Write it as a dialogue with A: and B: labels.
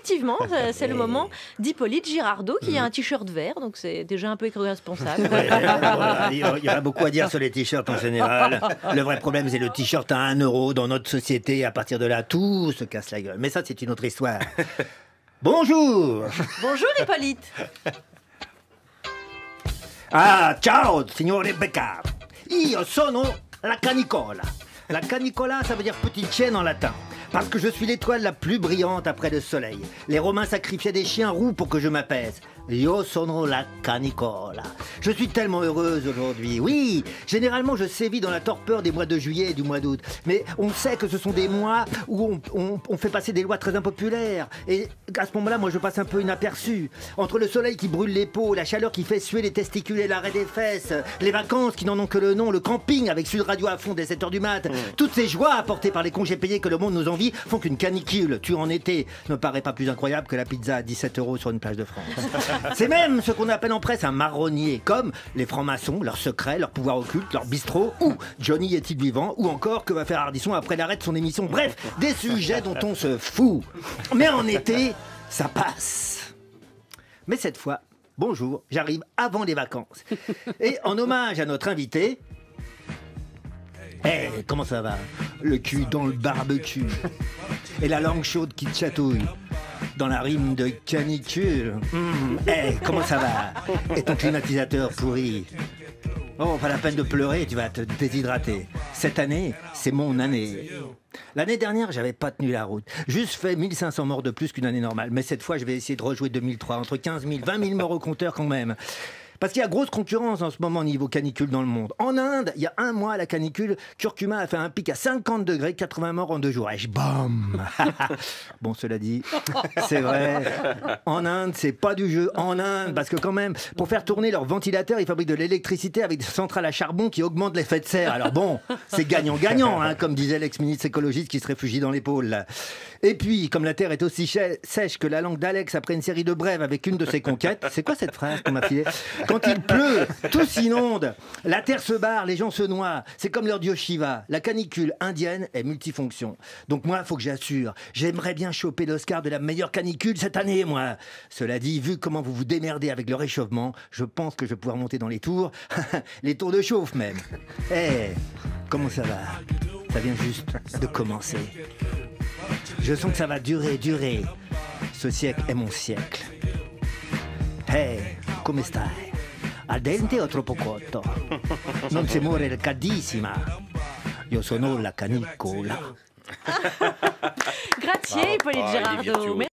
A: effectivement, c'est le moment d'Hippolyte Girardot qui a un t-shirt vert, donc c'est déjà un peu éco-responsable.
B: Ouais, il y aura beaucoup à dire sur les t-shirts en général. Le vrai problème, c'est le t-shirt à 1 euro dans notre société. À partir de là, tout se casse la gueule. Mais ça, c'est une autre histoire. Bonjour.
A: Bonjour Hippolyte.
B: Ah, ciao, signore Becca. Io sono la canicola. La canicola, ça veut dire petite chienne en latin. Parce que je suis l'étoile la plus brillante après le soleil. Les Romains sacrifiaient des chiens roux pour que je m'apaise. Io sono la canicola. Je suis tellement heureuse aujourd'hui. Oui, généralement je sévis dans la torpeur des mois de juillet et du mois d'août. Mais on sait que ce sont des mois où on fait passer des lois très impopulaires. Et à ce moment-là, moi je passe un peu inaperçu. Entre le soleil qui brûle les peaux, la chaleur qui fait suer les testicules et l'arrêt des fesses, les vacances qui n'en ont que le nom, le camping avec Sud Radio à fond dès 7h du mat, toutes ces joies apportées par les congés payés que le monde nous envie font qu'une canicule tue en été ne paraît pas plus incroyable que la pizza à 17 € sur une plage de France. C'est même ce qu'on appelle en presse un marronnier, comme les francs-maçons, leurs secrets, leurs pouvoirs occultes, leurs bistrots, ou Johnny est-il vivant, ou encore que va faire Ardisson après l'arrêt de son émission. Bref, des sujets dont on se fout. Mais en été, ça passe. Mais cette fois, bonjour, j'arrive avant les vacances. Et en hommage à notre invité... comment ça va? Le cul dans le barbecue. Et la langue chaude qui te chatouille. Dans la rime de canicule. Comment ça va? Et ton climatisateur pourri? Oh, pas la peine de pleurer, tu vas te déshydrater. Cette année, c'est mon année. L'année dernière, j'avais pas tenu la route. Juste fait 1500 morts de plus qu'une année normale. Mais cette fois, je vais essayer de rejouer 2003. Entre 15 000, 20 000 morts au compteur quand même. Parce qu'il y a grosse concurrence en ce moment niveau canicule dans le monde. En Inde, il y a un mois, la canicule, curcuma a fait un pic à 50 degrés, 80 morts en 2 jours. Et bam. Bon, cela dit, c'est vrai. En Inde, c'est pas du jeu. En Inde, parce que quand même, pour faire tourner leurs ventilateurs, ils fabriquent de l'électricité avec des centrales à charbon qui augmentent l'effet de serre. Alors bon, c'est gagnant-gagnant, hein, comme disait l'ex-ministre écologiste qui se réfugie dans les pôles. Et puis, comme la terre est aussi sèche que la langue d'Alex après une série de brèves avec une de ses conquêtes, c'est quoi cette phrase qu'on m'a filée? Quand il pleut, tout s'inonde, la terre se barre, les gens se noient. C'est comme leur dieu Shiva. La canicule indienne est multifonction. Donc moi, il faut que j'assure. J'aimerais bien choper l'Oscar de la meilleure canicule cette année, moi. Cela dit, vu comment vous vous démerdez avec le réchauffement, je pense que je vais pouvoir monter dans les tours. Les tours de chauffe, même. Comment ça va? Ça vient juste de commencer. Je sens que ça va durer. Ce siècle est mon siècle. Come stai? Al dente o troppo cotto? Non si muore caldissima. Io sono la canicola.
A: Grazie Hippolyte Girardot.